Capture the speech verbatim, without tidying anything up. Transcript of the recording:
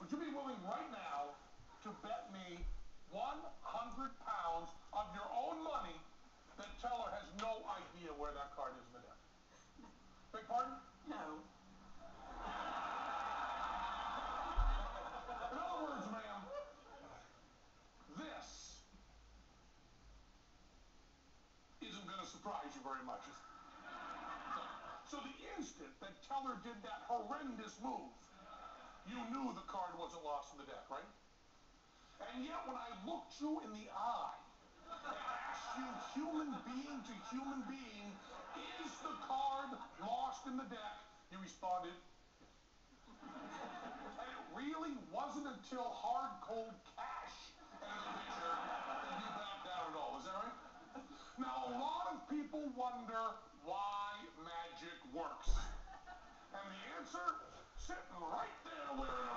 would you be willing right now to bet me one hundred pounds of your own money that Teller has no idea where that card is in the deck? Beg pardon? No. In other words, ma'am, this isn't going to surprise you very much. So the instant that Teller did that horrendous move, you knew the card wasn't lost in the deck, right? And yet when I looked you in the eye and asked you human being to human being, is the card lost in the deck, you responded. And it really wasn't until hard cold cash entered the picture that you backed out at all, is that right? Now a lot of people wonder why magic works. And the answer, sitting right there where it